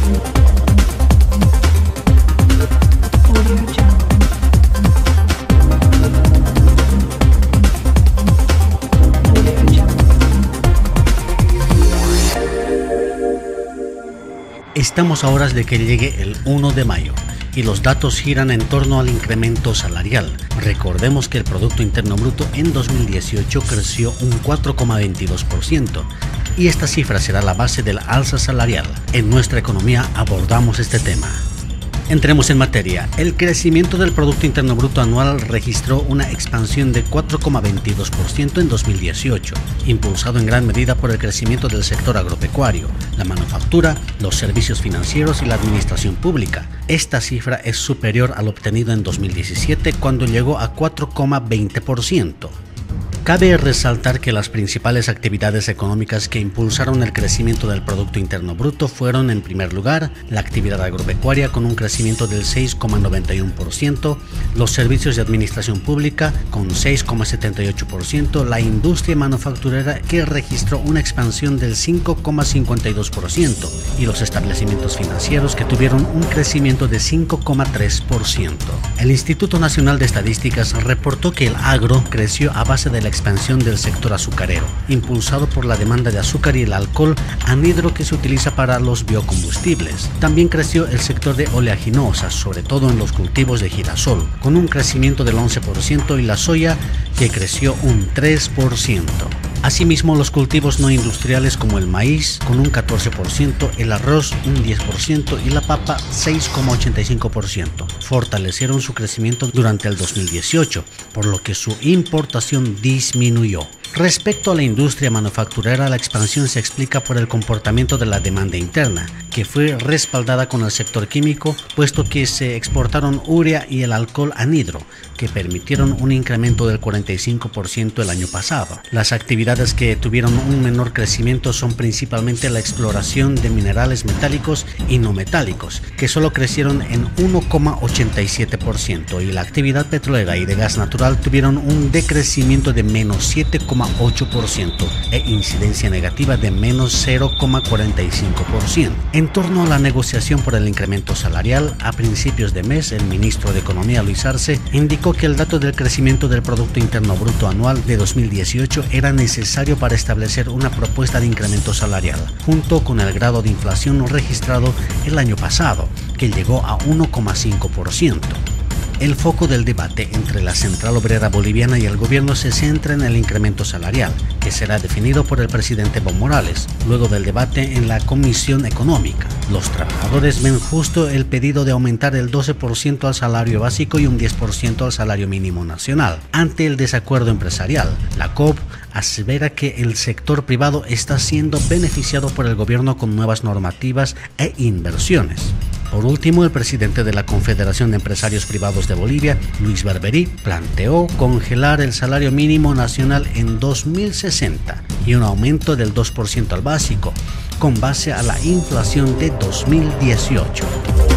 Estamos a horas de que llegue el 1 de mayo y los datos giran en torno al incremento salarial. Recordemos que el Producto Interno Bruto en 2018 creció un 4,22% y esta cifra será la base del alza salarial. En nuestra economía abordamos este tema. Entremos en materia. El crecimiento del Producto Interno Bruto anual registró una expansión de 4,22% en 2018, impulsado en gran medida por el crecimiento del sector agropecuario, la manufactura, los servicios financieros y la administración pública. Esta cifra es superior al obtenido en 2017, cuando llegó a 4,20%. Cabe resaltar que las principales actividades económicas que impulsaron el crecimiento del Producto Interno Bruto fueron, en primer lugar, la actividad agropecuaria con un crecimiento del 6,91%, los servicios de administración pública con 6,78%, la industria manufacturera que registró una expansión del 5,52% y los establecimientos financieros que tuvieron un crecimiento de 5,3%. El Instituto Nacional de Estadísticas reportó que el agro creció a base de la expansión del sector azucarero, impulsado por la demanda de azúcar y el alcohol anhidro que se utiliza para los biocombustibles. También creció el sector de oleaginosas, sobre todo en los cultivos de girasol, con un crecimiento del 11% y la soya, que creció un 3%. Asimismo, los cultivos no industriales como el maíz con un 14%, el arroz un 10% y la papa 6,85% fortalecieron su crecimiento durante el 2018, por lo que su importación disminuyó. Respecto a la industria manufacturera, la expansión se explica por el comportamiento de la demanda interna, que fue respaldada con el sector químico, puesto que se exportaron urea y el alcohol anhidro, que permitieron un incremento del 45% el año pasado. Las actividades que tuvieron un menor crecimiento son principalmente la exploración de minerales metálicos y no metálicos, que solo crecieron en 1,87%, y la actividad petrolera y de gas natural tuvieron un decrecimiento de menos 7,8% e incidencia negativa de menos 0,45%. En torno a la negociación por el incremento salarial, a principios de mes, el ministro de Economía, Luis Arce, indicó que el dato del crecimiento del Producto Interno Bruto anual de 2018 era necesario para establecer una propuesta de incremento salarial, junto con el grado de inflación registrado el año pasado, que llegó a 1,5%. El foco del debate entre la Central Obrera Boliviana y el gobierno se centra en el incremento salarial, que será definido por el presidente Evo Morales, luego del debate en la Comisión Económica. Los trabajadores ven justo el pedido de aumentar el 12% al salario básico y un 10% al salario mínimo nacional. Ante el desacuerdo empresarial, la COP asevera que el sector privado está siendo beneficiado por el gobierno con nuevas normativas e inversiones. Por último, el presidente de la Confederación de Empresarios Privados de Bolivia, Luis Barberí, planteó congelar el salario mínimo nacional en 2060 y un aumento del 2% al básico, con base a la inflación de 2018.